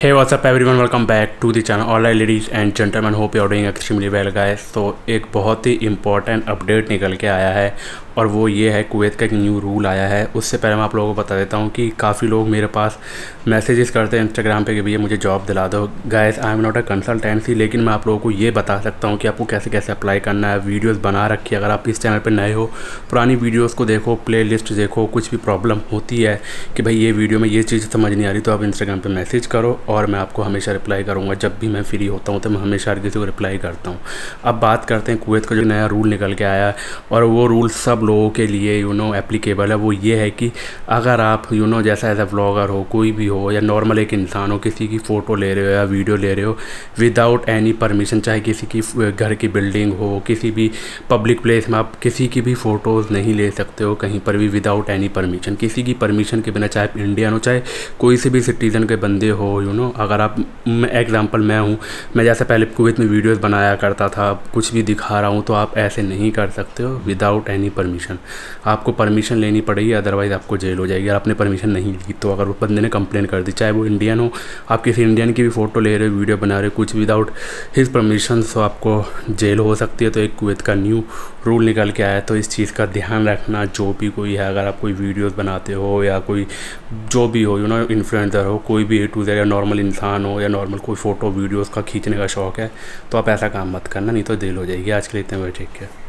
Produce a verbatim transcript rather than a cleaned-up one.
Hey, what's up everyone, welcome back to the channel. All right ladies and gentlemen, hope you are doing extremely well guys. तो एक बहुत ही important update निकल के आया है और वो ये है, कुवैत का एक न्यू रूल आया है। उससे पहले मैं आप लोगों को बता देता हूँ कि काफ़ी लोग मेरे पास मैसेजेस करते हैं इंस्टाग्राम पे कि भैया मुझे जॉब दिला दो। Guys, I am not a consultancy, लेकिन मैं आप लोगों को ये बता सकता हूँ कि आपको कैसे कैसे अप्लाई करना है। वीडियोस बना रखी है, अगर आप इस चैनल पे नए हो पुरानी वीडियोस को देखो, प्लेलिस्ट देखो। कुछ भी प्रॉब्लम होती है कि भाई ये वीडियो में ये चीज़ समझ नहीं आ रही, तो आप इंस्टाग्राम पर मैसेज करो और मैं आपको हमेशा रिप्लाई करूँगा। जब भी मैं फ्री होता हूँ तो मैं हमेशा हर किसी को रिप्लाई करता हूँ। अब बात करते हैं कुवैत का जो नया रूल निकल के आया है, और वो रूल सब लोगों के लिए यू नो एप्लीकेबल है। वो ये है कि अगर आप यू you नो know, जैसा एज अ व्लॉगर हो, कोई भी हो या नॉर्मल एक इंसान हो, किसी की फ़ोटो ले रहे हो या वीडियो ले रहे हो विदाउट एनी परमिशन, चाहे किसी की घर की बिल्डिंग हो, किसी भी पब्लिक प्लेस में आप किसी की भी फ़ोटोज़ नहीं ले सकते हो कहीं पर भी विदाउट एनी परमिशन, किसी की परमिशन के बिना। चाहे इंडियन हो, चाहे कोई से भी सिटीज़न के बंदे हो, यू नो अगर आप, एग्जांपल मैं हूँ, मैं जैसे पहले कुवैत में वीडियोस बनाया करता था, कुछ भी दिखा रहा हूँ, तो आप ऐसे नहीं कर सकते हो विदाउट एनी परमिशन। आपको परमिशन लेनी पड़ेगी, अदरवाइज़ आपको जेल हो जाएगी। अगर आपने परमिशन नहीं ली तो अगर वो बंदे ने कंप्लेन कर दी, चाहे वो इंडियन हो, आप किसी इंडियन की भी फ़ोटो ले रहे हो, वीडियो बना रहे हो, कुछ विदाउट हिज परमिशन, तो आपको जेल हो सकती है। तो एक कुवैत का न्यू रूल निकल के आया है, तो इस चीज़ का ध्यान रखना। जो भी कोई है, अगर आप कोई वीडियोस बनाते हो या कोई जो भी हो, यू नो इन्फ्लुएंसर हो, कोई भी ए टू जेड, या नॉर्मल इंसान हो, या नॉर्मल कोई फ़ोटो वीडियोस का खींचने का शौक़ है, तो आप ऐसा काम मत करना, नहीं तो जेल हो जाएगी। आज के लिए इतने बड़े, ठीक है।